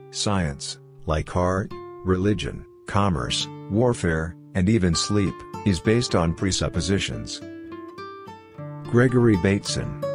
Science, like art, religion, commerce, warfare, and even sleep, is based on presuppositions. Gregory Bateson.